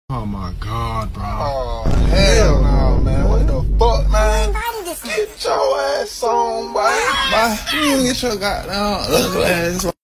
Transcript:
Oh my God, bro. Oh, hell no, man. What the fuck, man? Get your ass on, boy. Bye. You get your goddamn ugly ass on.